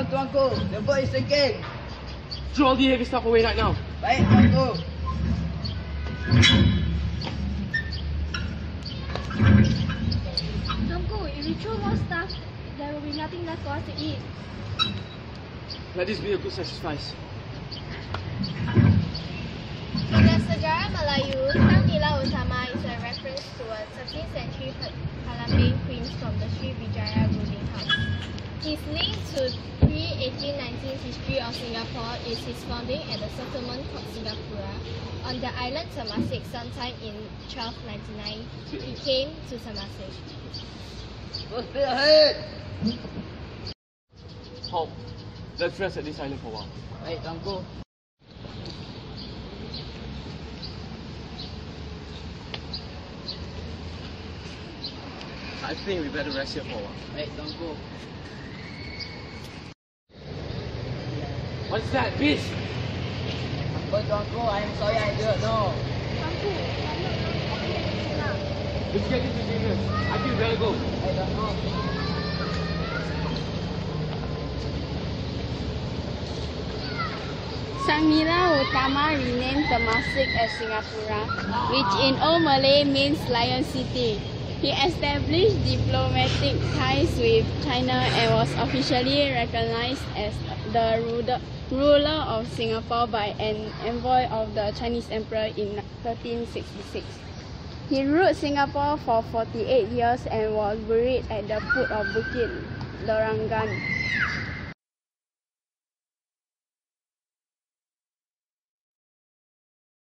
pun tuanku. The boat is sinking. Throw all the heavy stuff away right now. Baik tuanku. Tuanku, if we throw more stuff, there will be nothing left for us to eat. Let this be a good sacrifice. In the Sejarah Melayu, Sang Nila Utama is a reference to a 13th century Palembang prince from the Srivijaya ruling house. His link to pre-1819 history of Singapore is his founding at the settlement called Singapura on the island Temasek sometime in 1299. He came to Temasek. Full speed ahead. Halt. Let's rest at this island for a while. Baik tuanku. I think we better rest here for a while. Baik tuanku. What's that, beast? Apa tuanku? I'm sorry, I don't know. Tuanku, I'm not going to forget this now. Let's get into business. I think we better go. Baik tuanku. Sang Nila Utama renamed Temasek as Singapura, which in Old Malay means Lion City. He established diplomatic ties with China and was officially recognized as the ruler of Singapore by an envoy of the Chinese Emperor in 1366. He ruled Singapore for 48 years and was buried at the foot of Bukit Larangan.